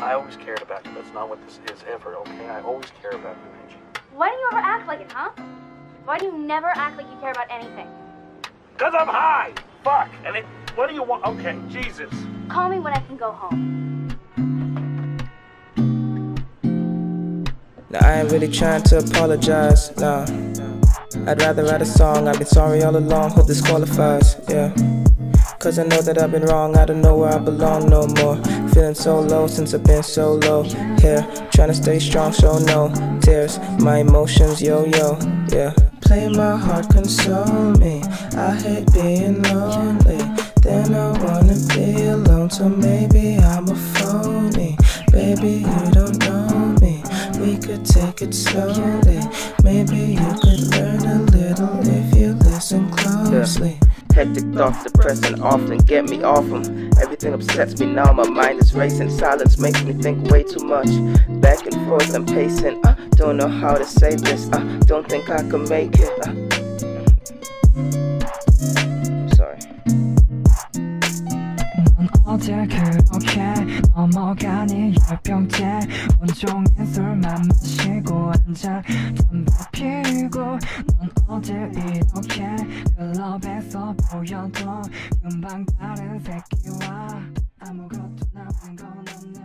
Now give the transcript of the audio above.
I always cared about you. That's not what this is ever, okay? I always care about you, Angie. Why do you ever act like it, huh? Why do you never act like you care about anything? Because I'm high! Fuck! And it, what do you want? Okay, Jesus. Call me when I can go home. Now I ain't really trying to apologize, nah. I'd rather write a song, I've been sorry all along, hope this qualifies, yeah. Cause I know that I've been wrong, I don't know where I belong no more. Feeling so low since I've been so low. Here, trying to stay strong so no tears. My emotions yo-yo, yeah. Play my heart, console me. I hate being lonely. Then I wanna be alone, so maybe I'm a phony. Baby, you don't know me. We could take it slowly. Maybe you could learn a little if you listen closely. Hectic thoughts, depressing, often get me off them. Everything upsets me now, my mind is racing. Silence makes me think way too much. Back and forth, I'm pacing. Don't know how to say this. Don't think I can make it. I'm sorry. 어제 그렇게 넘어가니 열병째 온종일 술만 마시고 앉아 담배 피고 넌 어제 이렇게 클럽에서 보여도 금방 다른 새끼와 아무것도 남은 건 없네